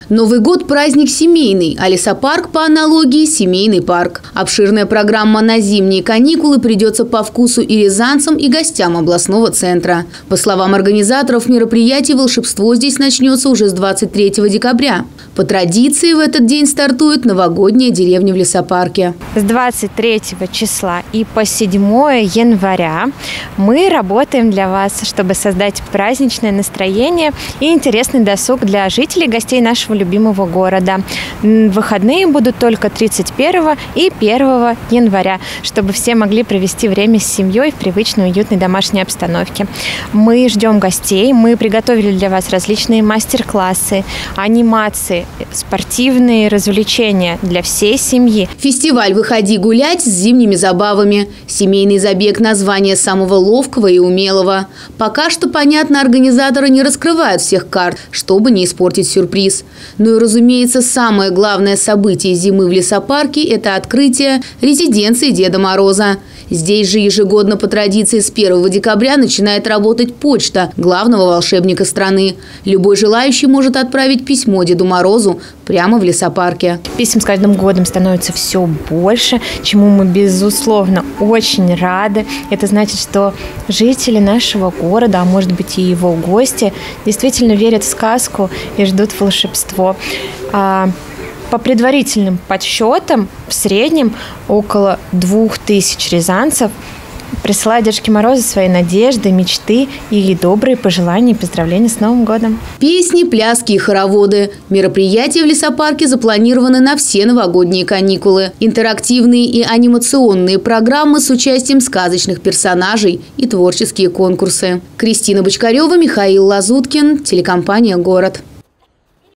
Новый год – праздник семейный, а лесопарк по аналогии – семейный парк. Обширная программа на зимние каникулы придется по вкусу и рязанцам, и гостям областного центра. По словам организаторов мероприятия, волшебство здесь начнется уже с 23 декабря. По традиции в этот день стартует новогодняя деревня в лесопарке. С 23 числа и по 7 января мы работаем для вас, чтобы создать праздничное настроение и интересный досуг для жителей и гостей нашего любимого города. Выходные будут только 31 и 1 января, чтобы все могли провести время с семьей в привычной уютной домашней обстановке. Мы ждем гостей, мы приготовили для вас различные мастер-классы, анимации, спортивные развлечения для всей семьи. Фестиваль «Выходи гулять» с зимними забавами. Семейный забег – название самого ловкого и умелого. Пока что, понятно, организаторы не раскрывают всех карт, чтобы не испортить сюрприз. Ну и, разумеется, самое главное событие зимы в лесопарке – это открытие резиденции Деда Мороза. Здесь же ежегодно по традиции с 1 декабря начинает работать почта главного волшебника страны. Любой желающий может отправить письмо Деду Морозу прямо в лесопарке. Писем с каждым годом становится все больше, чему мы, безусловно, очень рады. Это значит, что жители нашего города, а может быть и его гости, действительно верят в сказку и ждут волшебство. По предварительным подсчетам, в среднем около 2000 рязанцев присылают Дедушке Морозу свои надежды, мечты и добрые пожелания и поздравления с Новым годом. Песни, пляски и хороводы. Мероприятия в лесопарке запланированы на все новогодние каникулы. Интерактивные и анимационные программы с участием сказочных персонажей и творческие конкурсы. Кристина Бочкарева, Михаил Лазуткин, телекомпания «Город».